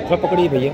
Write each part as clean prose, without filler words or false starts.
थोड़ा पकड़िए भैया।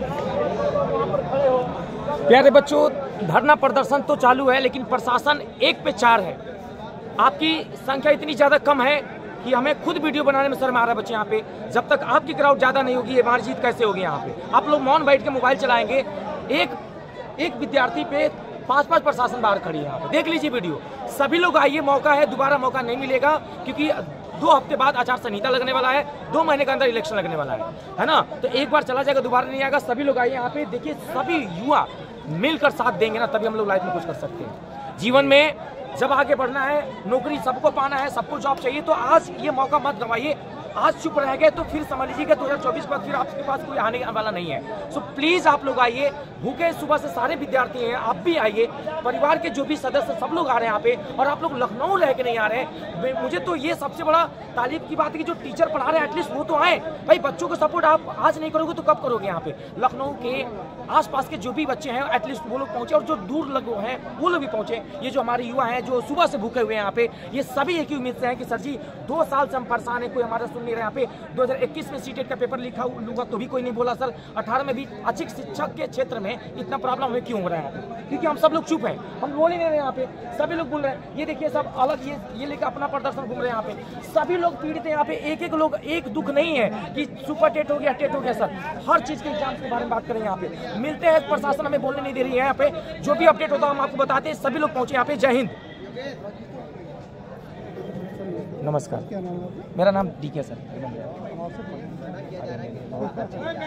प्यारे बच्चों, धरना प्रदर्शन तो चालू है, लेकिन प्रशासन 1 पे 4 है। आपकी संख्या इतनी ज़्यादा कम है कि हमें खुद वीडियो बनाने में शर्म आ रहा है बच्चे यहाँ पे। जब तक आपकी क्राउड ज़्यादा नहीं होगी, ये हमारी जीत कैसे होगी यहाँ पे? आप लोग मौन बैठ के मोबाइल चलाएंगे। एक विद्यार्थी पे 5-5 प्रशासन बाहर खड़ी है यहाँ पे। देख लीजिए वीडियो। सभी लोग आइए, मौका है, दोबारा मौका नहीं मिलेगा, क्योंकि 2 हफ्ते बाद आचार संहिता लगने वाला है, 2 महीने के अंदर इलेक्शन लगने वाला है ना? तो एक बार चला जाएगा, दोबारा नहीं आएगा। सभी लोग आइए यहाँ पे। देखिए, सभी युवा मिलकर साथ देंगे ना, तभी हम लोग लाइफ में कुछ कर सकते हैं। जीवन में जब आगे बढ़ना है, नौकरी सबको पाना है, सबको जॉब चाहिए, तो आज ये मौका मत गंवाइए। आज चुप रह गए तो फिर समझ लीजिएगा 2024 के बाद फिर आपके पास कोई आने वाला नहीं है। सो प्लीज आप लोग आइए। भूखे सुबह से सारे विद्यार्थी हैं, आप भी आइए। परिवार के जो भी सदस्य सब लोग आ रहे हैं यहाँ पे, और आप लोग लखनऊ रह के नहीं आ रहे हैं। मुझे तो ये सबसे बड़ा तारीफ की बात है कि जो टीचर पढ़ा रहे हैं एटलीस्ट वो तो आए भाई। बच्चों को सपोर्ट आप आज नहीं करोगे तो कब करोगे? यहाँ पे लखनऊ के आसपास के जो भी बच्चे हैं एटलीस्ट वो लोग पहुंचे, और जो दूर लोग हैं वो लोग भी पहुंचे। ये जो हमारे युवा हैं जो सुबह से भूखे हुए हैं यहाँ पे, ये सभी एक ही उम्मीद से हैं कि सर जी 2 साल से हम परेशान हैं, कोई हमारा सुन नहीं रहा। यहाँ पे 2021 में सीटेट का पेपर लिखा लूंगा तो भी कोई नहीं बोला सर। 18 में भी अच्छे शिक्षक के क्षेत्र में इतना प्रॉब्लम हमें क्यों हो रहा है? क्योंकि हम सब लोग चुप हैं, हम बोल ही नहीं रहे यहाँ पे। सभी लोग बोल रहे हैं। ये देखिए सब अलग ये लेकर अपना प्रदर्शन घूम रहे हैं यहाँ पे। सभी लोग पीड़ित हैं यहाँ पे। एक लोग एक दुख नहीं है कि सुपर टेट हो गया, टेट हो गया। सर हर चीज के एग्जाम के बारे में बात करें यहाँ पे। मिलते हैं, प्रशासन हमें बोलने नहीं दे रही है यहाँ पे। जो भी अपडेट होता है हम आपको बताते हैं। सभी लोग पहुंचे यहाँ पे। जय हिंद। नमस्कार, मेरा नाम डीके सर। बहुत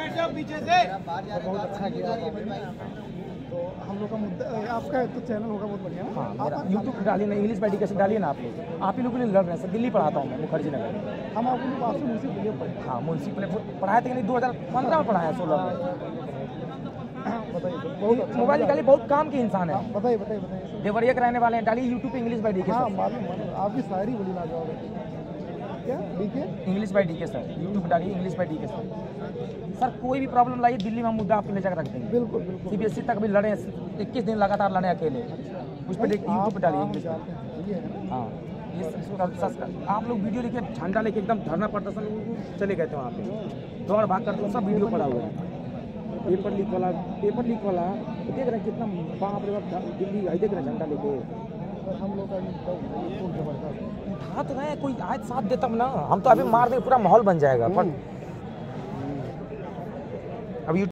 अच्छा किया। तो हम लोग का मुद्दा, आपका तो चैनल होगा बहुत बढ़िया। हाँ, मेरा यूट्यूब डालिए ना, इंग्लिश बाय डीके डालिए ना। आप ही लोग के लिए लड़ रहे हैं सर। दिल्ली पढ़ाता हूँ मैं, मुखर्जी नगर। हम आपको आपसे मुंशी पढ़े। हाँ, मुंशी पढ़ाए थे कि नहीं, 2015 में पढ़ाया, 16 में। बताइए, मोबाइल निकालिए, बहुत काम के इंसान है। बताइए। देवरिया के रहने वाले हैं। डालिए यूट्यूब पे इंग्लिश बाय डीके। हाँ मालूम, आपकी शायरी बोली ना जाओगे क्या? D K English by D K sir, YouTube पे डालिए इंग्लिश बाय डीके सर। कोई भी प्रॉब्लम लाइए, दिल्ली में हम मुद्दा आपके ले जाकर रख देंगे। बिल्कुल। सीबीएसई तक भी लड़े, 21 दिन लगातार लड़े अकेले। उस पर यूट्यूब पे डालिए इंग्लिश। हाँ, ये आप लोग वीडियो लेके, झंडा लेके एकदम धरना प्रदर्शन चले गए थे वहाँ पे, दौड़ भाग करते सब वीडियो पड़ा हुआ है। पेपर लीक वाला देख रहे हैं कितना बाप रे बाप। दिल्ली आई देख रहे हैं झंडा लेके। हम लोग उठा तो रहे, कोई आज साथ देता ना, हम तो अभी मार देंगे, पूरा माहौल बन जाएगा। पर अब